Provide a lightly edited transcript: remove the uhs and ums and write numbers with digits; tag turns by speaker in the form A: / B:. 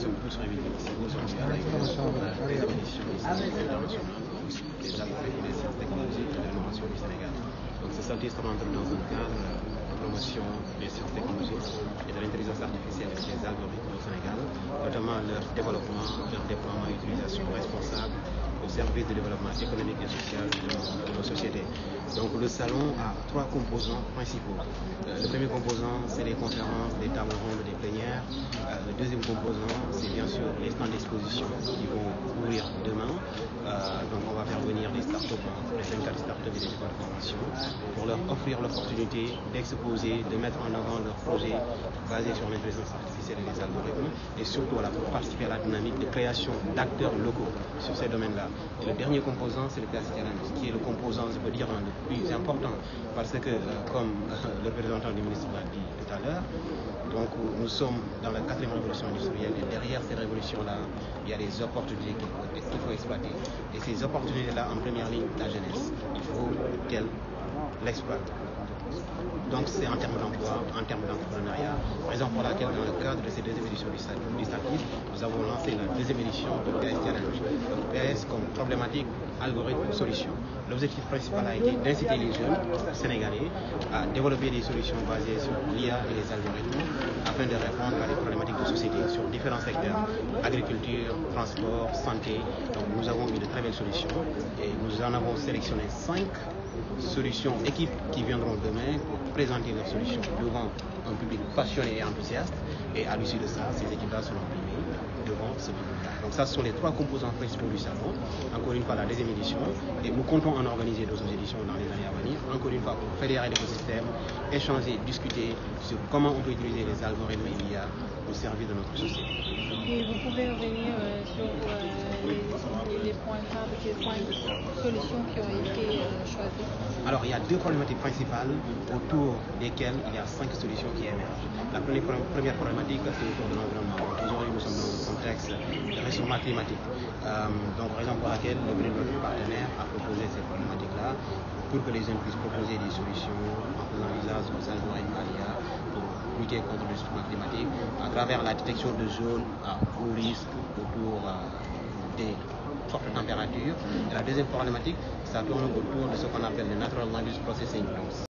A: sommes tous réunis ici aujourd'hui avec la deuxième édition du Salon international des algorithmes et des sciences technologiques de l'innovation du Sénégal. Donc ce salon se rentre dans un cadre de promotion des sciences technologiques et de l'intelligence artificielle et des algorithmes au Sénégal, notamment leur développement, leur déploiement et utilisation responsable au service du développement économique et social de nos sociétés. Donc le salon a trois composants principaux. Le premier composant, c'est les conférences, les tables rondes, les plénières. Le deuxième composant, c'est bien sûr les stands d'exposition qui vont ouvrir demain. Donc on va faire venir des startups, les 24 startups et des écoles de formation pour leur offrir l'opportunité d'exposer, de mettre en avant leurs projets basés sur l'intelligence artificielle et les algorithmes, et surtout pour participer à la dynamique de création d'acteurs locaux sur ces domaines-là. Et le dernier composant, c'est le PS Challenge, qui est le composant, je peux dire, le plus important, parce que, comme le représentant du ministre l'a dit tout à l'heure, donc nous sommes dans la 4e révolution industrielle, et derrière ces révolutions-là, il y a des opportunités qu'il faut exploiter. Et ces opportunités-là, en première ligne, la jeunesse, il faut qu'elle l'exploite. Donc c'est en termes d'emploi, en termes d'entrepreneuriat, raison pour laquelle dans le cadre de ces deuxième éditions du SATIF, nous avons lancé la deuxième édition de PS Challenge. PS comme problématique, algorithme, solution. L'objectif principal a été d'inciter les jeunes sénégalais à développer des solutions basées sur l'IA et les algorithmes afin de répondre à des problématiques de société sur différents secteurs, agriculture, transport, santé. Donc nous avons eu de très belles solutions et nous en avons sélectionné 5 solutions équipes qui viendront demain pour présenter leurs solutions devant un public passionné et enthousiaste, et à l'issue de ça, ces équipes-là seront primées devant ce public-là. Donc ça, ce sont les 3 composants principaux du salon, encore une fois la deuxième édition, et nous comptons en organiser d'autres éditions dans les années à venir, encore une fois pour fédérer l'écosystème, échanger, discuter sur comment on peut utiliser les algorithmes et l'IA au service de notre société.
B: Et vous pouvez revenir sur les points phares, les 5 solutions qui ont été choisies?
A: Alors, il y a 2 problématiques principales autour desquelles il y a 5 solutions qui émergent. La première problématique, c'est autour de l'environnement. Aujourd'hui, nous sommes dans un contexte de réchauffement climatique. Donc, raison pour laquelle le prix de notre partenaire a proposé cette problématique-là pour que les jeunes puissent proposer des solutions en faisant usage aux algorithmes à l'IA pour lutter contre le réchauffement climatique à travers la détection de zones à haut risque autour des fortes températures. Et la deuxième problématique, ça tourne autour de ce qu'on appelle le Natural Language Processing.